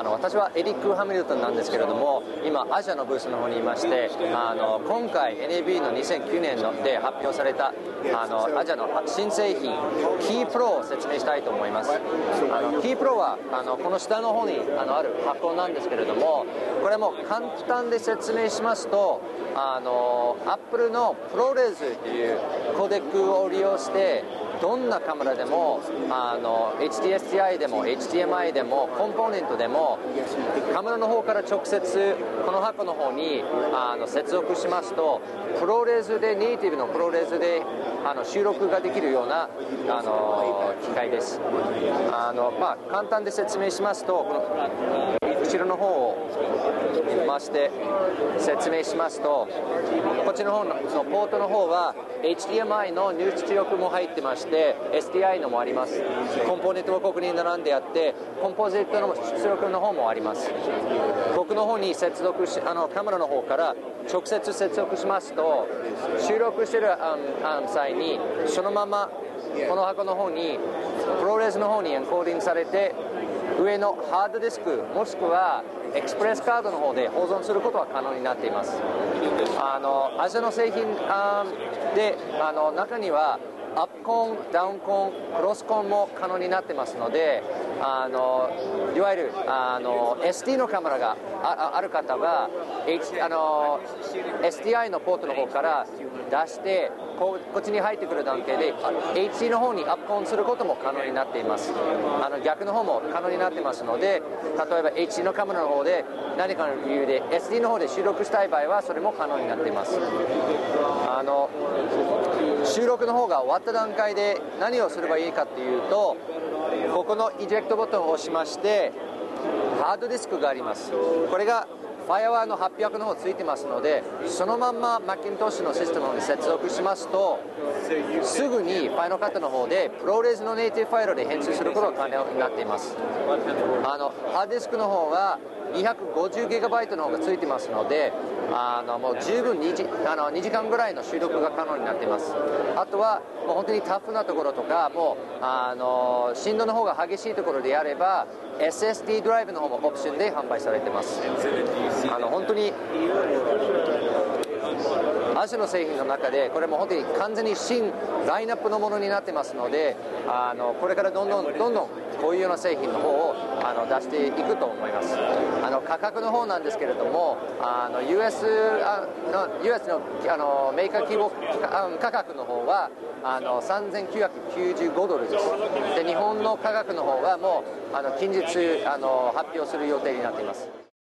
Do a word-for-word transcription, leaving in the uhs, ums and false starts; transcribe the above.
の私はエリック・ハミルトンなんですけれども、今アジアのブースの方にいまして、あの今回 エヌエービー のにせんきゅうねんので発表されたあのアジアの新製品キープロを説明したいと思います。あのキープロはあのこの下の方にあのある箱なんですけれども、これも簡単で説明しますと、あのアップルのプロレーズというコデックを利用してどんなカメラでもあの エイチディーエスディーアイ でも エイチディーエムアイ でもコンポーネントでもカメラの方から直接この箱の方にあの接続しますと、プロレーズでネイティブのプロレーズであの収録ができるようなあの機械です。あの、まあ、簡単で説明しますと、この後ろの方を回して説明しますと、こっちの方のポートの方は エイチディーエムアイ の入出力も入ってまして エスディーアイ のもあります。コンポーネントはここに並んであって、コンポジットの出力の方もあります。僕の方に接続しあのカメラの方から直接接続しますと、収録している際にそのままこの箱の方にプロレスの方にエンコーディングされて、上のハードディスクもしくはエクスプレスカードの方で保存することは可能になっています。あのアジアの製品あであの中にはアップコン、ダウンコン、クロスコンも可能になってますので、あのいわゆるあの エスディー のカメラが あ, ある方は、H、あの エスディーアイ のポートの方から出してこ, こっちに入ってくる段階で エイチディー の方にアップコンすることも可能になっています。あの逆の方も可能になってますので、例えば エイチディー のカメラの方で何かの理由で エスディー の方で収録したい場合はそれも可能になっています。あの収録の方が終わった段階で何をすればいいかというと、ここのイジェクトボタンを押しまして、ハードディスクがあります。これがFirewire のはっぴゃくの方ついてますので、そのまんまマッキントッシュのシステムに接続しますと、すぐにファイナルカットの方でプロレーズのネイティブファイルで編集することが可能になっています。あのハードディスクの方は にひゃくごじゅうギガバイト の方がついてますので、あのもう十分 2, 時あのにじかんぐらいの収録が可能になっています。あとはもう本当にタフなところとか、もうあの振動の方が激しいところであれば エスエスディー ドライブの方もオプションで販売されています。あの本当にアジアの製品の中でこれも本当に完全に新ラインナップのものになってますので、あのこれからどんどんどんどんこういうような製品の方をあの出していくと思います。あの価格の方なんですけれども、あの ユーエス あの ユーエス の, あのメーカー規模価格の方はあのさんぜんきゅうひゃくきゅうじゅうごドルです。で日本の価格の方はもうあの近日あの発表する予定になっています。